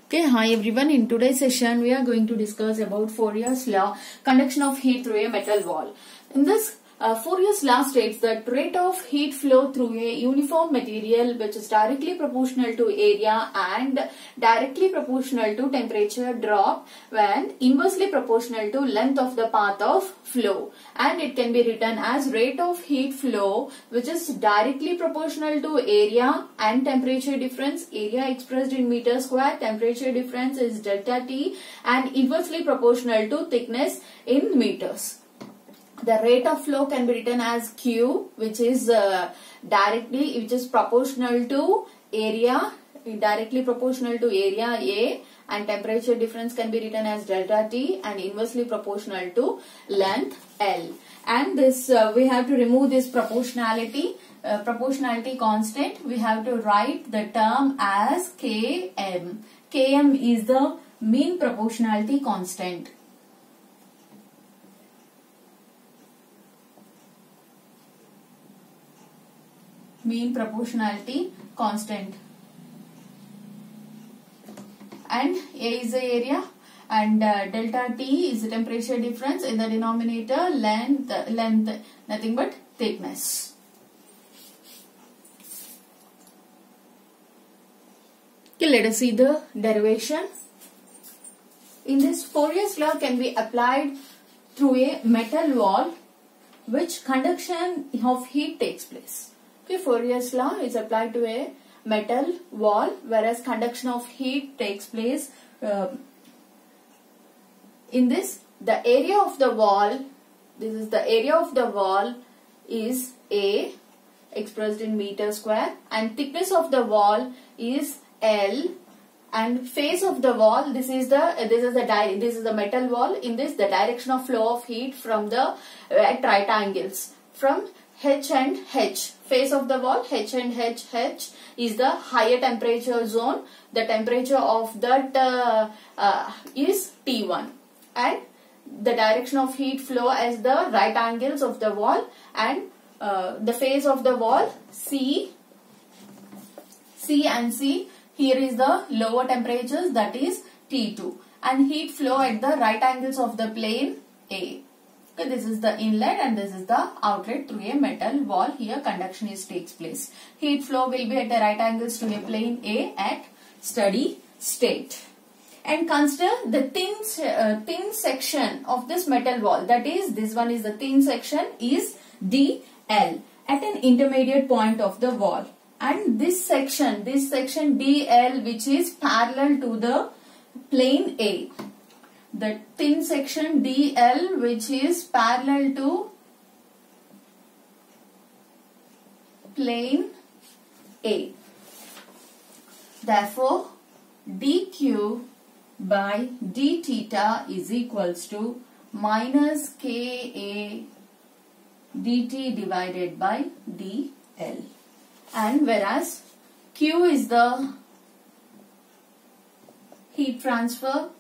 Okay, hi everyone. In today's session, we are going to discuss about Fourier's law, conduction of heat through a metal wall. In this, Fourier's law states that rate of heat flow through a uniform material which is directly proportional to area and directly proportional to temperature drop when inversely proportional to length of the path of flow. And it can be written as rate of heat flow which is directly proportional to area and temperature difference. Area expressed in meter square, temperature difference is delta T, and inversely proportional to thickness in meters. The rate of flow can be written as Q, which is proportional to area, directly proportional to area A, and temperature difference can be written as delta T, and inversely proportional to length L. And this we have to remove this proportionality constant. We have to write the term as Km. Km is the mean proportionality constant. Mean proportionality constant, and A is the area and delta T is the temperature difference. In the denominator, length nothing but thickness. Okay, let us see the derivation. In this, Fourier's law can be applied through a metal wall which conduction of heat takes place. Okay, Fourier's law is applied to a metal wall whereas conduction of heat takes place. In this, the area of the wall, this is the area of the wall is A expressed in meter square, and thickness of the wall is L, and face of the wall, this is the metal wall. In this, the direction of flow of heat from the at right angles from H and H. Face of the wall, H and H is the higher temperature zone. The temperature of that is T1, and the direction of heat flow as the right angles of the wall, and the face of the wall C and C. Here is the lower temperatures, that is T2, and heat flow at the right angles of the plane A. Okay, this is the inlet and this is the outlet through a metal wall. Here conduction takes place. Heat flow will be at the right angles to a plane A at steady state. And consider the thin section of this metal wall. That is, this one is the thin section is DL at an intermediate point of the wall. And this section DL, which is parallel to the plane A. The thin section DL, which is parallel to plane A. Therefore, dq by d theta is equals to minus Ka dt divided by dl. And whereas Q is the heat transfer,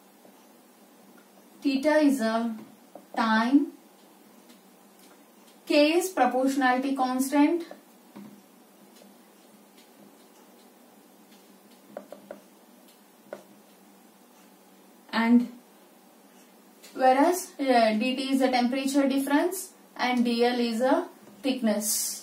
theta is a time, K is proportionality constant, and whereas dt is the temperature difference and dl is a thickness.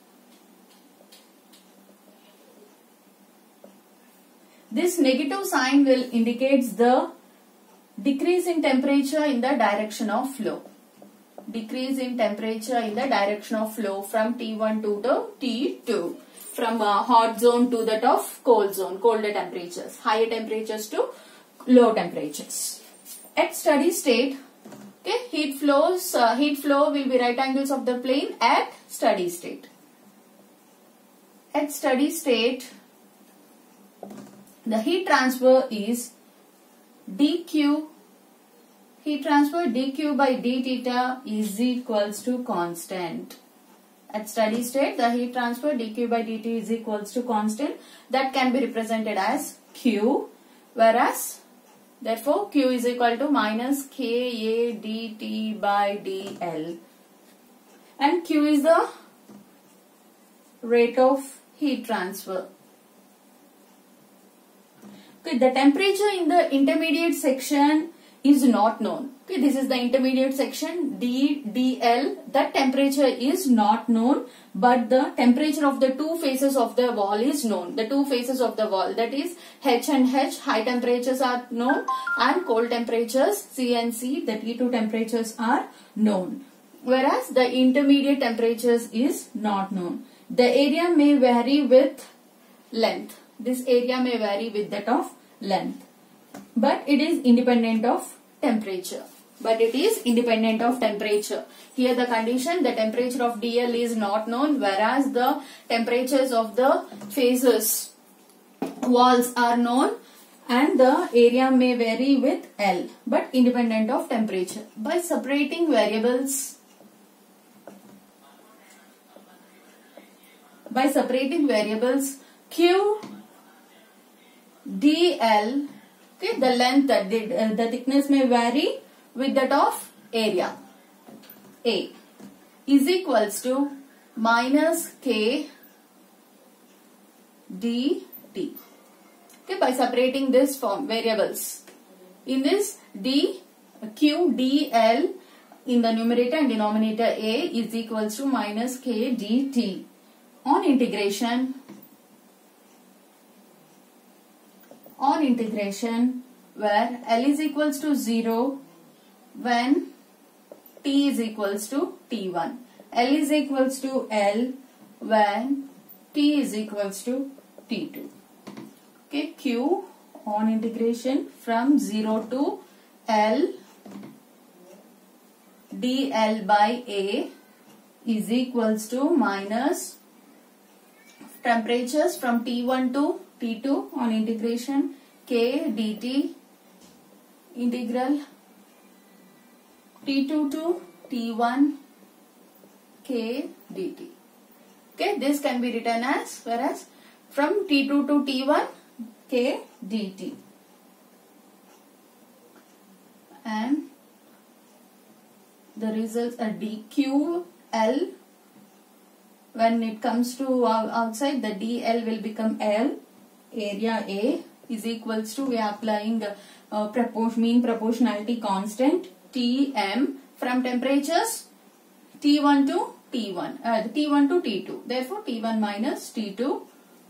This negative sign will indicates the decrease in temperature in the direction of flow. Decrease in temperature in the direction of flow from T1 to the T2. From hot zone to that of cold zone, colder temperatures. Higher temperatures to low temperatures. At steady state, okay, heat flow will be right angles of the plane at steady state. At steady state, the heat transfer is dq, heat transfer dq by d theta is equals to constant. At steady state, the heat transfer dq by dt is equals to constant. That can be represented as q, whereas therefore q is equal to minus Ka dt by dl, and q is the rate of heat transfer. Okay, the temperature in the intermediate section is not known. Okay, this is the intermediate section DL. That temperature is not known, but the temperature of the two faces of the wall is known. The two faces of the wall, that is H and H, high temperatures are known, and cold temperatures C and C, the T2 temperatures are known. Whereas the intermediate temperatures is not known. The area may vary with length. This area may vary with that of length, but it is independent of temperature. Here the condition, the temperature of DL is not known, whereas the temperatures of the faces walls are known, and the area may vary with L, but independent of temperature. By separating variables Q, DL, okay, the length, the thickness may vary with that of area. A is equals to minus K dt. Okay, by separating this form variables, in this D, Q, DL, in the numerator and denominator A is equals to minus K dt. On integration, where L is equals to 0 when T is equals to T1. L is equals to L when T is equals to T2. Okay, Q on integration from 0 to L dL by A is equals to minus temperatures from T1 to T2 on integration K dt integral T2 to T1 K dt. Okay, this can be written as, whereas from T2 to T1 K dt, and the results are dQL. When it comes to outside, the DL will become L. Area A is equals to, we are applying mean proportionality constant Tm from temperatures T1 to T1, T1 to T2. Therefore, T1 minus T2.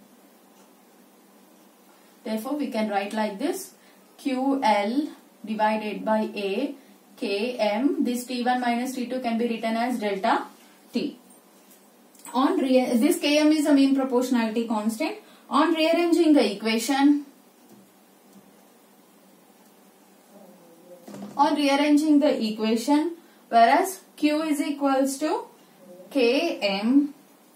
Therefore, we can write like this: QL divided by A, Km. This T1 minus T2 can be written as delta T. This Km is a mean proportionality constant. On rearranging the equation, whereas Q is equals to Km,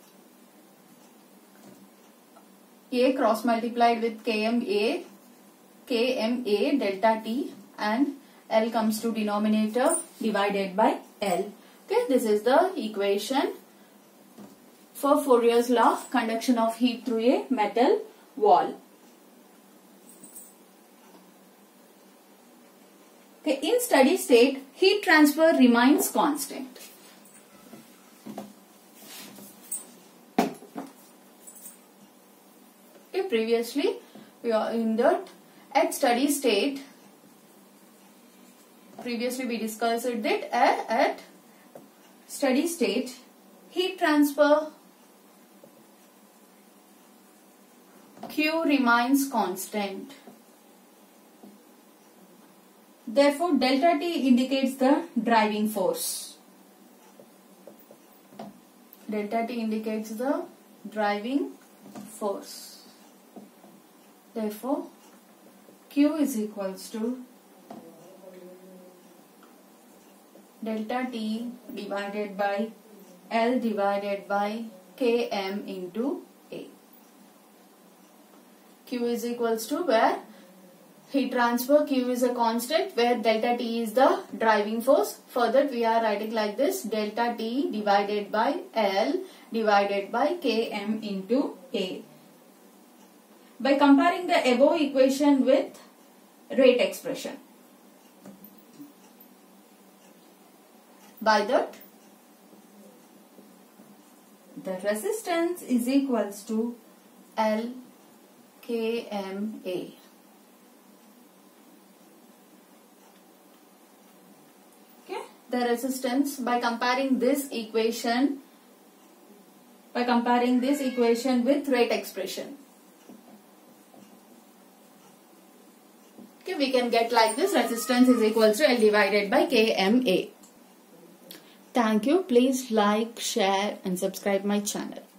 A cross multiplied with Kma delta T, and L comes to denominator divided by L. Okay, this is the equation for Fourier's law, conduction of heat through a metal wall. Okay, in steady state, heat transfer remains constant. Okay, previously we are in that at steady state. Previously we discussed that at steady state, heat transfer Q remains constant. Therefore, delta T indicates the driving force. Delta T indicates the driving force. Therefore, Q is equals to delta T divided by L divided by Km into A. Q is equals to, where heat transfer Q is a constant, where delta T is the driving force. For that we are writing like this: delta T divided by L divided by Km into A. By comparing the above equation with rate expression, by that the resistance is equals to L Kma. the resistance by comparing this equation with rate expression. Okay, we can get like this: resistance is equals to L divided by KMA. Thank you. Please like, share and subscribe my channel.